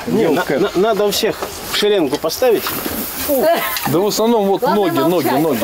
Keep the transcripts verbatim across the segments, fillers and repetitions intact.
Не, на, на, надо у всех в шеренгу поставить. Да в основном вот ноги, ноги, ноги.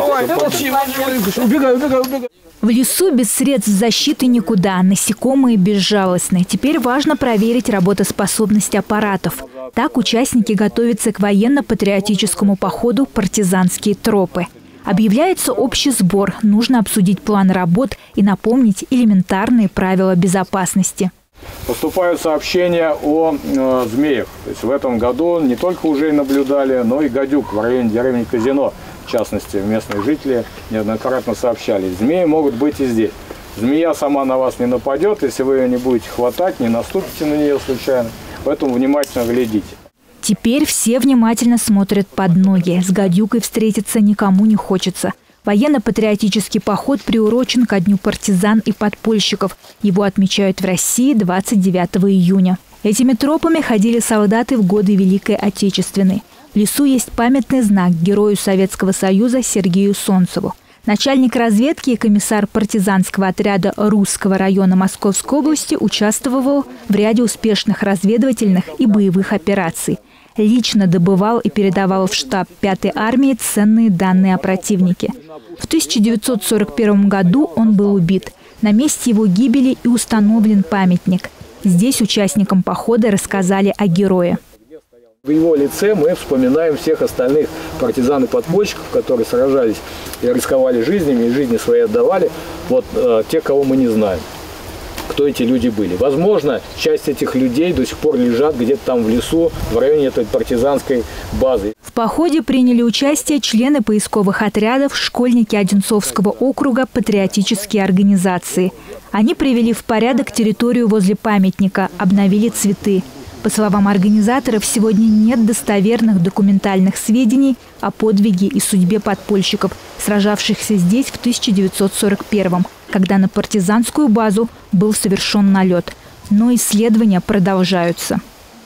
Убегай, убегай, убегай. В лесу без средств защиты никуда, насекомые безжалостны. Теперь важно проверить работоспособность аппаратов. Так участники готовятся к военно-патриотическому походу «Партизанские тропы». Объявляется общий сбор, нужно обсудить план работ и напомнить элементарные правила безопасности. Поступают сообщения о э, змеях. То есть в этом году не только уже наблюдали, но и гадюк в районе деревни Казино. В частности, местные жители неоднократно сообщали, змеи могут быть и здесь. Змея сама на вас не нападет, если вы ее не будете хватать, не наступите на нее случайно. Поэтому внимательно глядите. Теперь все внимательно смотрят под ноги. С гадюкой встретиться никому не хочется. Военно-патриотический поход приурочен ко Дню партизан и подпольщиков. Его отмечают в России двадцать девятого июня. Этими тропами ходили солдаты в годы Великой Отечественной. В лесу есть памятный знак герою Советского Союза Сергею Солнцеву. Начальник разведки и комиссар партизанского отряда Русского района Московской области участвовал в ряде успешных разведывательных и боевых операций. Лично добывал и передавал в штаб пятой армии ценные данные о противнике. В тысяча девятьсот сорок первом году он был убит. На месте его гибели и установлен памятник. Здесь участникам похода рассказали о герое. В его лице мы вспоминаем всех остальных партизан и подпольщиков, которые сражались и рисковали жизнями, и жизни свои отдавали. Вот э, те, кого мы не знаем, кто эти люди были. Возможно, часть этих людей до сих пор лежат где-то там в лесу, в районе этой партизанской базы. В походе приняли участие члены поисковых отрядов, школьники Одинцовского округа, патриотические организации. Они привели в порядок территорию возле памятника, обновили цветы. По словам организаторов, сегодня нет достоверных документальных сведений о подвиге и судьбе подпольщиков, сражавшихся здесь в тысяча девятьсот сорок первом, когда на партизанскую базу был совершен налет. Но исследования продолжаются.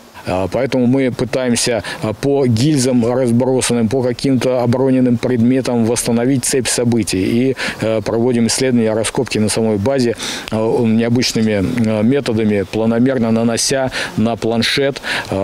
Поэтому мы пытаемся по гильзам разбросанным, по каким-то обороненным предметам восстановить цепь событий. И проводим исследования, раскопки на самой базе необычными методами, планомерно нанося на планшет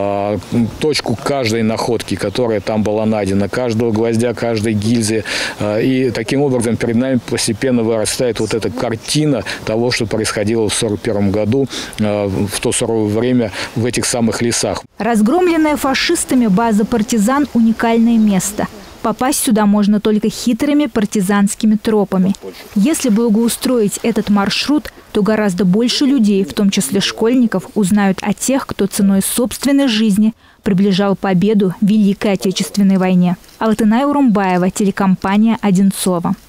точку каждой находки, которая там была найдена, каждого гвоздя, каждой гильзы. И таким образом перед нами постепенно вырастает вот эта картина того, что происходило в сорок первом году, в то суровое время в этих самых лесах. Разгромленная фашистами база «Партизан» – уникальное место. Попасть сюда можно только хитрыми партизанскими тропами. Если благоустроить этот маршрут, то гораздо больше людей, в том числе школьников, узнают о тех, кто ценой собственной жизни приближал победу в Великой Отечественной войне. Алтынай Урумбаева, телекомпания «Одинцово».